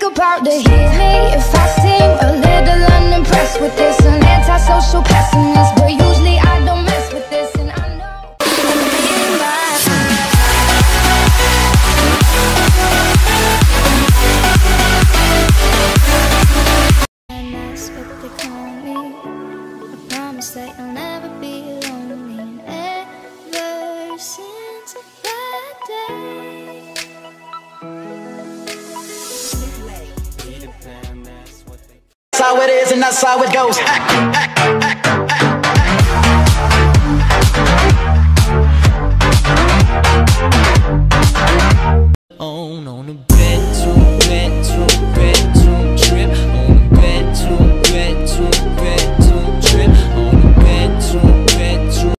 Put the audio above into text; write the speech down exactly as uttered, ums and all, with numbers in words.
about to hear me if I seem a little unimpressed with this. An antisocial pessimist, but usually I don't mess with this, and I know in my and that's what they call me. I promise that you'll never be lonely. And ever since that day, that's how it is and that's how it goes.